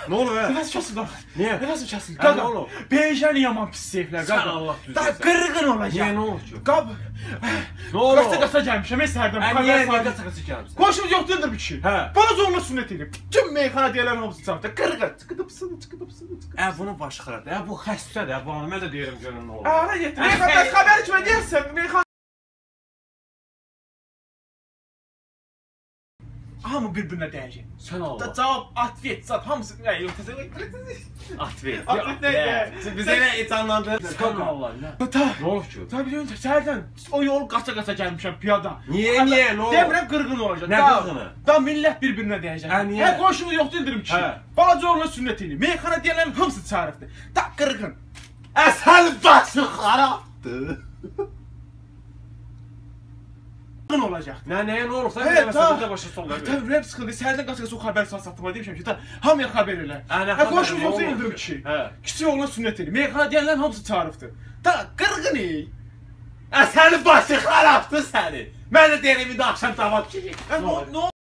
Ne olur ya? Nefes kesildi. Niye? Nefes kesildi. Ne olur? Beyjen yaman pis seyfler. Sen Allah düzgün. Daha qırğın olacaq. Niye ne olur ki? Qab. Ne olur? Qasa gəlmişəm, mən səhərdən. Niye qasa gəlmişsən? Qoşumuz yoxdur bir kişi. Hə. Bana zorla sünnət edib. Bütün meyxana deyilən hamısı çarpdı. Qırğın. Çıqıdıpsın. Bunun başı xaradır. Bu xəstədir. Bu mən də deyirəm görün nə olur. Ara yetir. Meyxana xəbər kimə deyirsən? Meyxana hamı bir-birinə dəyəcək. Sən Allah. Cavab, atvet, zat, hamısı... Atvet. Atvet nə? Biz elə etanlandıq. Sən Allah. Ne olur ki? Tabii diyorum, səhərdən o yol qaça-qaça gəlmişəm piyada. Niye? Ne olur? Demirəm qırğın olacaq. Nə qırğını? Da millət bir-birinə dəyəcək. Hə, niyə? Qoşumuz yoxdur indirim ki. Balaca oğluna sünnət eləyir. Meyxana deyənlərin hamısı çağırıbdır. Da qırğın. Sən başı xarabdır. Qırğın olacaq. Nəyə nə olursa Evet, deməsən də başa sonuna görə. Tabii rəb sıxıldı. Səhərdən qaça-qaça o xəbər satmağa demişəm ki, hamıya xəbər elə. Nə xəbər? Qoşumuz yoxdur indirim ki. Kiçik oğluna sünnət eləyir. Meyxana deyənlərin hamısı çağırıbdır. Da qırğın ey. Sənin başı xarabdır sənin. Mən də deyirəm indi axşam davat keçək. Nə